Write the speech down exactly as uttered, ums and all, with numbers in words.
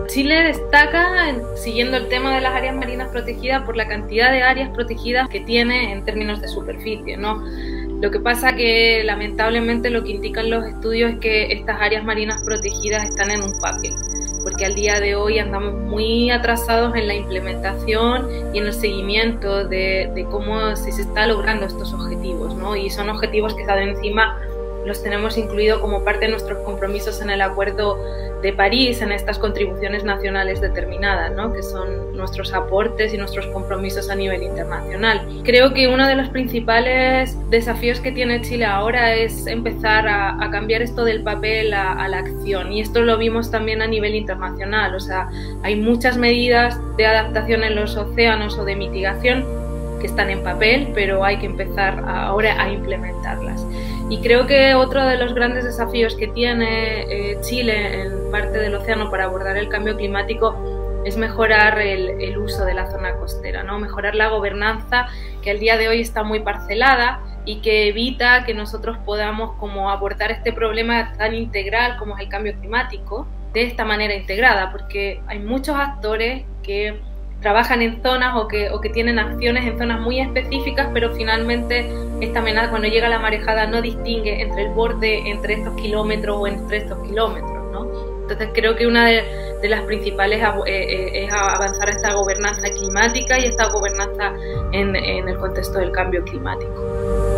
Chile destaca, en, siguiendo el tema de las áreas marinas protegidas, por la cantidad de áreas protegidas que tiene en términos de superficie, ¿no? Lo que pasa que lamentablemente lo que indican los estudios es que estas áreas marinas protegidas están en un papel, porque al día de hoy andamos muy atrasados en la implementación y en el seguimiento de, de cómo si se está logrando estos objetivos, ¿no? Y son objetivos que están encima, los tenemos incluidos como parte de nuestros compromisos en el Acuerdo de París, en estas contribuciones nacionales determinadas, ¿no? Que son nuestros aportes y nuestros compromisos a nivel internacional. Creo que uno de los principales desafíos que tiene Chile ahora es empezar a, a cambiar esto del papel a, a la acción, y esto lo vimos también a nivel internacional. O sea, hay muchas medidas de adaptación en los océanos o de mitigación que están en papel, pero hay que empezar ahora a implementarlas. Y creo que otro de los grandes desafíos que tiene eh, Chile en parte del océano para abordar el cambio climático es mejorar el, el uso de la zona costera, ¿no? Mejorar la gobernanza, que al día de hoy está muy parcelada y que evita que nosotros podamos como abordar este problema tan integral como es el cambio climático de esta manera integrada, porque hay muchos actores que trabajan en zonas o que, o que tienen acciones en zonas muy específicas, pero finalmente esta amenaza, cuando llega la marejada, no distingue entre el borde, entre estos kilómetros o entre estos kilómetros, ¿no? Entonces creo que una de, de las principales eh, es avanzar a esta gobernanza climática y esta gobernanza en, en el contexto del cambio climático.